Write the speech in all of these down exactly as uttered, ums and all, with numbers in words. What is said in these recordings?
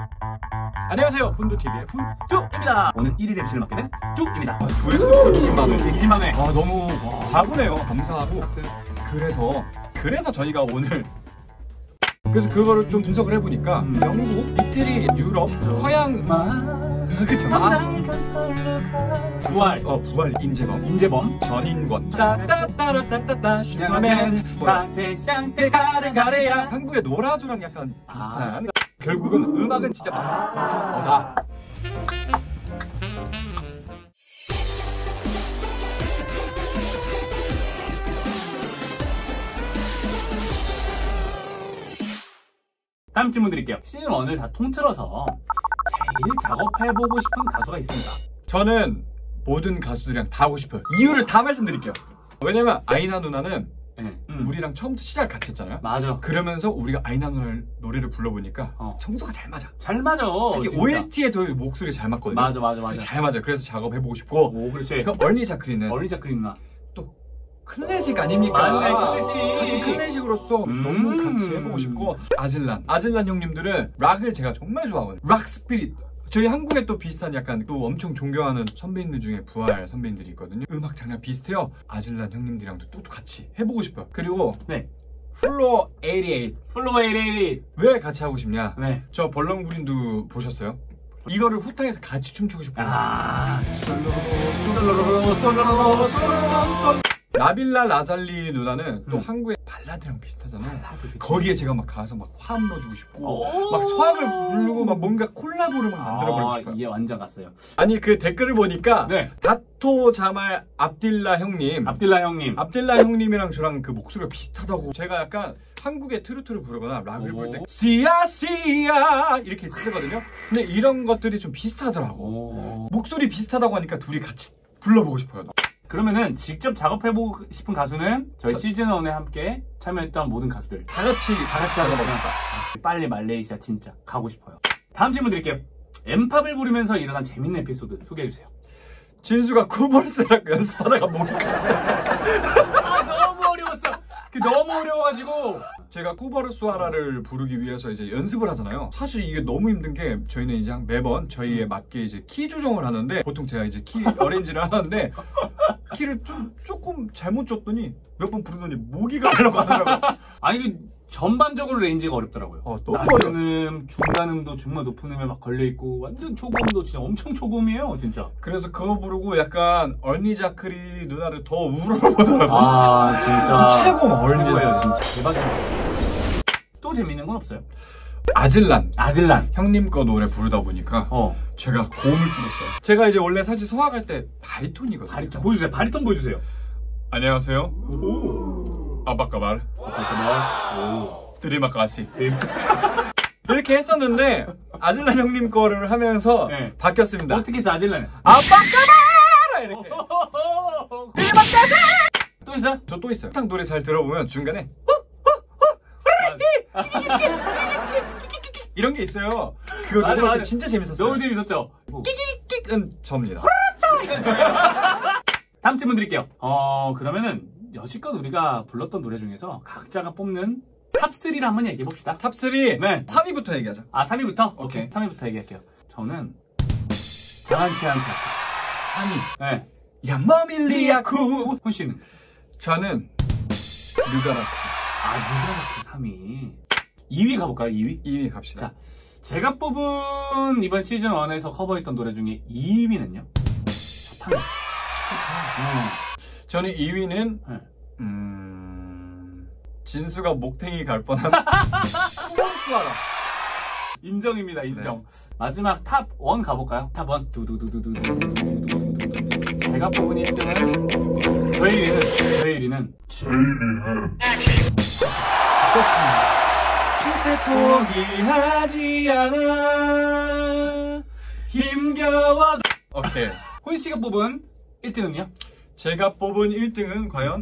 안녕하세요, 훈두티비의 훈두입니다. 오늘 일 일 엠시를 맡게 된 뚜입니다. 조회수 이십만 회, 이십만 회. 아, 너무 바구네요. 감사하고. 그래서 그래서 저희가 오늘 그래서 그거를 좀 분석을 해보니까 음. 영국, 이태리, 유럽, 서양 그쵸? 아. 부활, 어 부활, 임재범, 임재범, 전인권, 따따따라따따따, 슈퍼맨, 박재샹, 가른 가래야. 한국의 노라조랑 약간 비슷한. 아, 결국은 음악은 진짜 많다. 다음 질문 드릴게요. 시즌 일을 다 통틀어서 제일 작업해보고 싶은 가수가 있습니다. 저는 모든 가수들이랑 다 하고 싶어요. 이유를 다 말씀드릴게요. 왜냐면 아이나 누나는 네. 음. 우리랑 처음부터 시작을 같이 했잖아요. 맞아. 그러면서 우리가 아이나 누나 노래를 불러보니까 어. 청소가 잘 맞아. 잘 맞아. 특히 진짜. 오에스티에 더 목소리 잘 맞거든요. 맞아, 맞아, 맞아. 잘 맞아. 그래서 작업해보고 싶고. 오, 그렇지. 그럼 얼니 자크리는 얼니 자크리 누나 또 클래식 아닙니까? 맞네, 클래식. 같은 클래식으로서 음 너무 같이 해보고 싶고. 아질란. 아질란 형님들은 락을 제가 정말 좋아하거든요. 락 스피릿. 저희 한국에 또 비슷한 약간 또 엄청 존경하는 선배님들 중에 부활 선배님들이 있거든요. 음악 장르 비슷해요. 아질란 형님들이랑도 또 같이 해보고 싶어요. 그리고 네. 플로어 팔십팔. 플로어 팔십팔. 왜 같이 하고 싶냐? 네. 저 벌렁구린도 보셨어요? 이거를 후탕에서 같이 춤추고 싶어요. 아, 솔로로 솔로로 솔로로 솔로로. 나빌라 라잘리 누나는 또 음. 한국의 발라드랑 비슷하잖아요. 발라드, 거기에 제가 막 가서 막 화음 넣어주고 싶고 막 소악을 부르고 막 뭔가 콜라보를 막 만들어버리고 싶어요. 이게 완전 갔어요. 아니 그 댓글을 보니까 네. 다토 자말 압딜라 형님 압딜라 형님 압딜라 형님이랑 저랑 그 목소리가 비슷하다고. 제가 약간 한국의 트로트를 부르거나 락을 부를 때 시야 시야 이렇게 쓰거든요. 근데 이런 것들이 좀 비슷하더라고. 오. 목소리 비슷하다고 하니까 둘이 같이 불러보고 싶어요. 그러면은 직접 작업해보고 싶은 가수는 저희 저... 시즌 일에 함께 참여했던 모든 가수들 다 같이 다 같이 하는 거니까 빨리 말레이시아 진짜 가고 싶어요. 다음 질문 드릴게요. 엠팝을 부르면서 일어난 재밌는 에피소드 소개해주세요. 진수가 쿠버스랑 연습하다가 못 갔어요. 아, 너무 어려웠어. 그 너무 어려워가지고 제가 쿠버르스와라를 부르기 위해서 이제 연습을 하잖아요. 사실 이게 너무 힘든 게 저희는 이제 매번 저희에 맞게 이제 키 조정을 하는데 보통 제가 이제 키 어레인지를 하는데 키를 좀 조금 잘못 줬더니 몇 번 부르더니 모기가 가려고 하더라고요. 아니 그 전반적으로 레인지가 어렵더라고요. 어, 낮은 음, 중간 음도 정말 높은 음에 막 걸려있고 완전 초고음도 진짜 엄청 초고음이에요 진짜. 그래서 그거 부르고 약간 얼니 자크리 누나를 더 우러러보더라고요. 아 진짜 최고 얼니예요 진짜. 대박이에요. 또 재밌는 건 없어요? 아질란 아질란 형님 거 노래 부르다 보니까 어. 제가 고음을 불렀어요. 제가 이제 원래 사실 성악할 때 바리톤이거든요. 바리톤 보여주세요. 바리톤 보여주세요. 안녕하세요. 오. 아바까말 아바까말 드리마까시 이렇게 했었는데 아질란 형님 거를 하면서 네. 바뀌었습니다. 어떻게 했어 아질란? 아바까말 이렇게 드리마까시 또 있어요? 저 또 있어요. 노래 잘 들어보면 중간에 이런 게 있어요. 그거 맞아, 맞아. 진짜 재밌었어요. 너무 재밌었죠? 끼끼끼끼은 접니다. 이건 저예요. 다음 질문 드릴게요. 어 그러면은 여지껏 우리가 불렀던 노래 중에서 각자가 뽑는 탑삼을 한번 얘기해봅시다. 탑삼? 네. 삼 위부터 얘기하자. 아 삼 위부터? 오케이. 오케이. 삼 위부터 얘기할게요. 저는 장한티한테 삼 위. 네. 야머밀리아쿠. 훈씨는? 저는 누가라쿠. 아 누가라쿠 삼 위. 이 위 가볼까요? 이 위? 이 위 갑시다. 자, 제가 뽑은 이번 시즌 일에서 커버했던 노래 중에 이 위는요? 사탕. 음. 저는 이 위는 네. 음... 진수가 목탱이 갈 뻔한 쿠버스와라. 인정입니다. 인정. 네. 마지막 탑 일 가볼까요? 탑 일. 두두두두두두두두두두두두두. 제가 뽑은 일 등은 저의 일 위는 저의 일 위는 저의 일 위는 절대 포기하지 않아 힘겨워도. 오케이. 훈씨가 뽑은 일 등은요? 제가 뽑은 일 등은 과연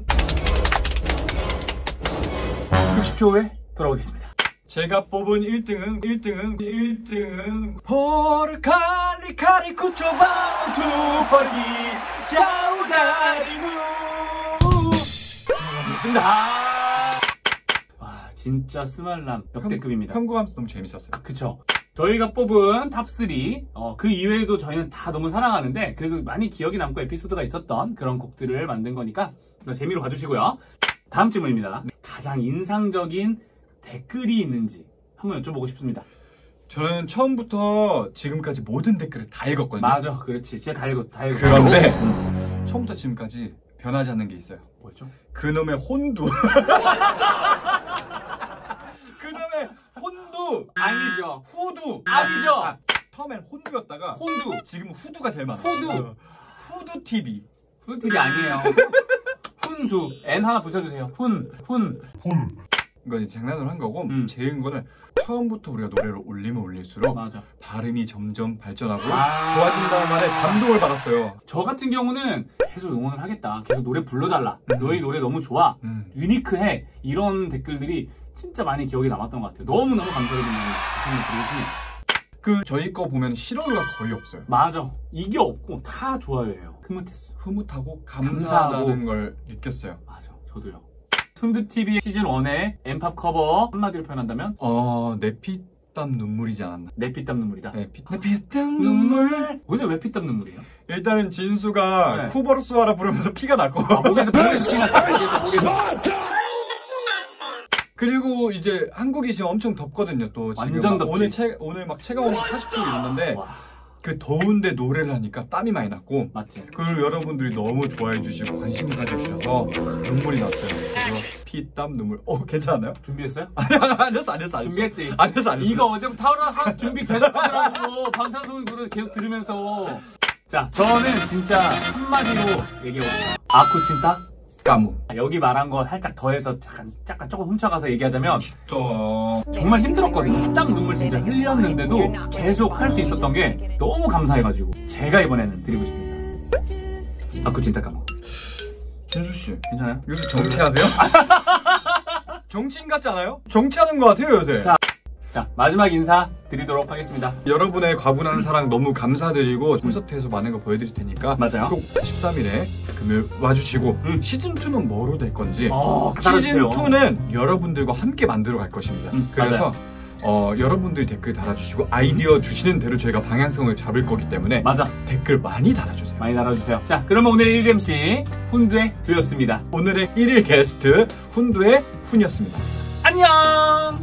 육십 초 후에 돌아오겠습니다. 제가 뽑은 일 등은 일 등은 일 등은 포르칼리카리 쿠초바우 투퍼기 자우다리무 스말람이었습니다. 와 진짜 스말람 역대급입니다. 편곡하면서 너무 재밌었어요. 그쵸? 저희가 뽑은 탑삼, 어, 그 이외에도 저희는 다 너무 사랑하는데 그래도 많이 기억이 남고 에피소드가 있었던 그런 곡들을 만든 거니까 재미로 봐주시고요. 다음 질문입니다. 가장 인상적인 댓글이 있는지 한번 여쭤보고 싶습니다. 저는 처음부터 지금까지 모든 댓글을 다 읽었거든요. 맞아, 그렇지. 진짜 다 읽었, 다 읽었. 그런데 음. 처음부터 지금까지 변하지 않는 게 있어요. 뭐였죠? 그놈의 혼두. 그놈의 혼두. 아니죠. 후두. 아니죠. 아, 처음엔 혼두였다가 혼두. 지금 후두가 제일 많아요. 후두. 후두 티비. 후두 티비 아니에요. 훈두. N 하나 붙여주세요. 훈. 훈. 훈. 이건 이제 장난으로 한 거고 음. 제인 거는 처음부터 우리가 노래를 올리면 올릴수록 맞아. 발음이 점점 발전하고 아 좋아진다는 말에 감동을 받았어요. 저 같은 경우는 계속 응원을 하겠다. 계속 노래 불러달라. 음. 너희 노래 너무 좋아. 음. 유니크해. 이런 댓글들이 진짜 많이 기억에 남았던 것 같아요. 너무너무 감사드리는 말씀을 그 저희 거 보면 싫어요가 거의 없어요. 맞아. 이게 없고 다 좋아요예요. 흐뭇했어. 흐뭇하고 감사하다는 감사하고. 걸 느꼈어요. 맞아. 저도요. 훈두티비 시즌 일의 엠팝 커버 한마디로 표현한다면 어... 내 피땀 눈물이지 않았나. 내 피땀 눈물이다. 네, 피... 내 피땀 눈물. 눈물. 근데 왜 피땀 눈물이에요? 일단은 진수가 네. 쿠버르스와라 부르면서 피가 났고 아, 목에서 목에서 피 났어. 목에서 목에서. 그리고 이제 한국이 지금 엄청 덥거든요. 또 지금 완전 막 덥지. 오늘 체, 오늘 막 체감 온도 사십 도 이랬는데 와, 그 더운데 노래를 하니까 땀이 많이 났고 맞지? 그리고 여러분들이 너무 좋아해 주시고 관심 가져주셔서 눈물이 났어요. 그래서 피, 땀, 눈물. 어, 괜찮았나요? 준비했어요? 아니, 안 했어, 안 했어, 안 했어. 준비했지? 안 했어, 안 했어. 이거 어제부터 하루 하 준비 계속 하더라고. 방탄소년단 계속 들으면서. 자, 저는 진짜 한마디로 얘기해볼게요. 아쿠친타? 까무. 여기 말한 거 살짝 더해서 잠깐, 잠깐 조금 훔쳐가서 얘기하자면 또 정말 힘들었거든요. 딱 눈물 진짜 흘렸는데도 계속 할 수 있었던 게 너무 감사해가지고 제가 이번에는 드리고 싶습니다. 아쿠친타 까무. 진수 씨, 괜찮아요? 요새 정치하세요? 정치인 같지 않아요? 정치하는 것 같아요, 요새. 자, 자, 마지막 인사 드리도록 하겠습니다. 여러분의 과분한 사랑 너무 감사드리고 콘서트에서 많은 거 보여드릴 테니까 맞아요. 꼭 십삼 일에 금요일 와주시고 음. 시즌이는 뭐로 될 건지 어, 달아주세요. 시즌이는 여러분들과 함께 만들어 갈 것입니다. 음, 그래서 어, 여러분들이 댓글 달아주시고 아이디어 주시는 대로 저희가 방향성을 잡을 거기 때문에 맞아. 댓글 많이 달아주세요. 많이 달아주세요. 자, 그러면 오늘 일 엠씨 훈두의 두였습니다. 오늘의 일 일 게스트 훈두의 훈이었습니다. 안녕!